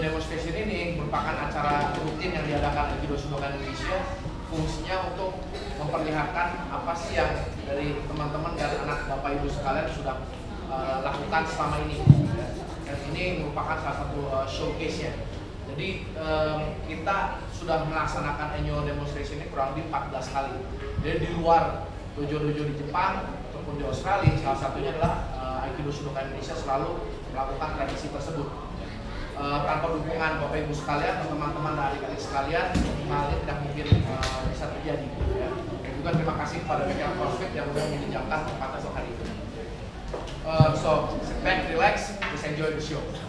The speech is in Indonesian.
Demonstration ini merupakan acara rutin yang diadakan Aikido Shodokan Indonesia, fungsinya untuk memperlihatkan apa sih yang dari teman-teman dan anak bapak ibu sekalian sudah lakukan selama ini. Dan ini merupakan salah satu showcase-nya. Jadi kita sudah melaksanakan annual demonstration ini kurang lebih 14 kali. Jadi di luar dojo-dojo di Jepang ataupun di Australia, salah satunya adalah Aikido Shodokan Indonesia selalu melakukan tradisi tersebut. Tanpa dukungan bapak ibu sekalian, teman-teman dan adik-adik sekalian, hal ini tidak mungkin bisa terjadi. Ya. Dan juga terima kasih kepada Bengkel CrossFit yang sudah menyediakan tempat esok hari ini. So sit back, relax, just enjoy the show.